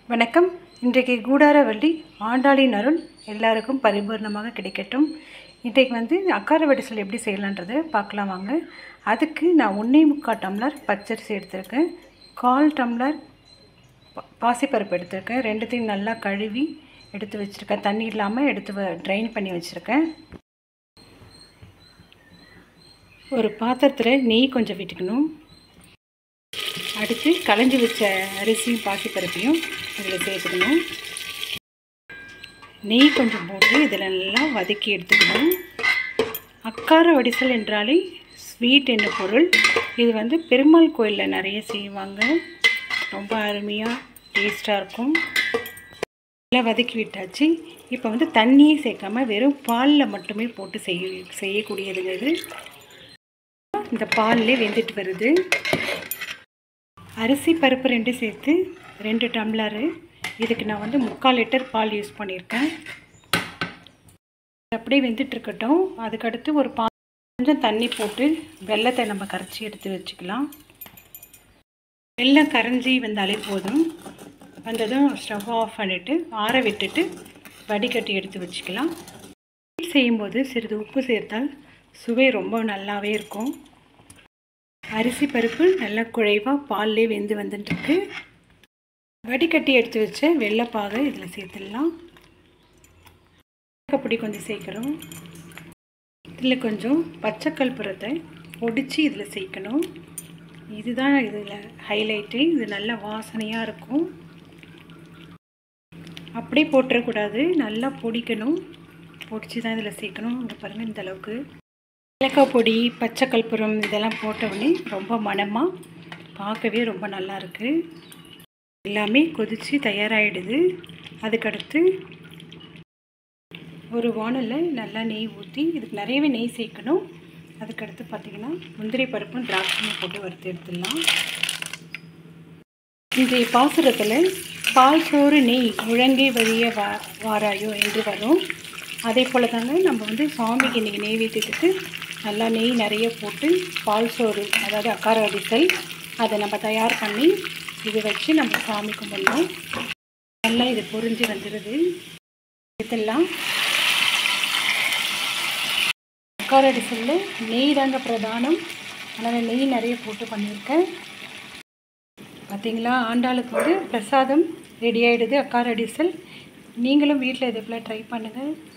வணக்கம். இன்றைக்கு கூடாரவள்ளி ஆண்டாளின் அருள் எல்லாருக்கும் பரிபூர்ணமாக கிடைக்கட்டும். இன்றைக்கு அக்கார வடிசல் எப்படி செய்யலான்றதை பார்க்கலாம் வாங்க. அதுக்கு நான் 1.25 டம்ளர் பச்சரிசி எடுத்திருக்கேன், 1/4 டம்ளர் பாசிப்பருப்பு எடுத்திருக்கேன். ரெண்டுத்தையும் நல்லா கழுவி எடுத்து வச்சுருக்கேன், தண்ணி இல்லாமல் எடுத்து ட்ரைன் பண்ணி வச்சுருக்கேன். ஒரு பாத்திரத்தில் நெய் கொஞ்சம் விட்டுக்கணும். அடுத்து களைஞ்சி வச்ச அரிசியும் பாசிப்பருப்பையும் இதில் சேர்த்துக்கணும். நெய் கொஞ்சம் போட்டு இதில் நல்லா வதக்கி எடுத்துக்கணும். அக்கார வடிசல் என்றாலே ஸ்வீட் என்ன பொருள். இது பெருமாள் கோயிலில் நிறைய செய்வாங்க, ரொம்ப அருமையாக டேஸ்ட்டாக இருக்கும். நல்லா வதக்கி விட்டாச்சு. இப்போ தண்ணியே சேர்க்காமல் வெறும் பாலில் மட்டுமே போட்டு செய்யக்கூடியதுங்க இது. இந்த பாலிலே வெந்துட்டு வருது. அரிசி பருப்பு 2 சேர்த்து 2 டம்ளரு. இதுக்கு நான் 3/4 லிட்டர் பால் யூஸ் பண்ணியிருக்கேன். அப்படியே வெந்துட்டுருக்கட்டும். அதுக்கடுத்து ஒரு கொஞ்சம் தண்ணி போட்டு வெல்லத்தை நம்ம கரைச்சி எடுத்து வச்சுக்கலாம். வெல்லம் கரைஞ்சி வந்தாலே போதும். வந்ததும் ஸ்டவ் ஆஃப் பண்ணிவிட்டு ஆற விட்டுட்டு வடிகட்டி எடுத்து வச்சுக்கலாம். செய்யும்போது சிறிது உப்பு சேர்த்தால் சுவை ரொம்ப நல்லாவே இருக்கும். அரிசி பருப்பு நல்லா குழைவாக பால்லே வெந்து வந்துட்டுருக்கு. வடிகட்டி எடுத்து வச்ச வெள்ளைப்பாகை இதில் சேர்த்துடலாம். அப்படி கொஞ்சம் சேர்க்குறோம். இதில் கொஞ்சம் பச்சை கற்பூரத்தை பொடிச்சு இதில் சேர்க்கணும். இதுதான் இதில் ஹைலைட்டு. இது நல்ல வாசனையாக இருக்கும். அப்படியே போட்டுறக்கூடாது, நல்லா பொடிக்கணும். பொடிச்சு தான் இதில் சேர்க்கணும். இங்கே பாருங்கள், இந்த அளவுக்கு ஏலக்காய் பொடி, பச்சை கற்பூரம் இதெல்லாம் போட்டவுடனே ரொம்ப மணமாக பார்க்கவே ரொம்ப நல்லா இருக்குது. எல்லாமே கொதித்து தயாராகிடுது. அதுக்கடுத்து ஒரு வானலில் நல்லா நெய் ஊற்றி, இதுக்கு நிறையவே நெய் சேர்க்கணும். அதுக்கடுத்து பார்த்திங்கன்னா முந்திரி பருப்பும் திராட்சையும் போட்டு வறுத்து எடுத்துடலாம். இன்றைய பாசுரத்தில் பால் சோறு நெய் முழங்கை வழிய வாராயோ என்று வரும். அதே போல் தாங்க நம்ம சாமிக்கு இன்றைக்கி நெய்வேத்தியத்துக்கு நல்லா நெய் நிறைய போட்டு பால் சோறு, அதாவது அக்கார வடிசல், அதை நம்ம தயார் பண்ணி இது வச்சு நம்ம சாமி கும்பிடணும். நல்லா இது பொரிஞ்சு வந்துடுது. இதெல்லாம் அக்கார வடிசலில் நெய் தாங்க பிரதானம். அதனால் நெய் நிறைய போட்டு பண்ணியிருக்கேன். பார்த்திங்களா, ஆண்டாளுக்கு பிரசாதம் ரெடி ஆகிடுது. அக்கார வடிசல் நீங்களும் வீட்டில் இதை போல் ட்ரை பண்ணுங்கள்.